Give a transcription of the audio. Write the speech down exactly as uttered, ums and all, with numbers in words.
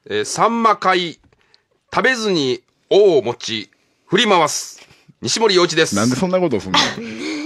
えー、さんま会食べずに尾を持ち振り回す西森洋一です。 なんでそんなことをすんの？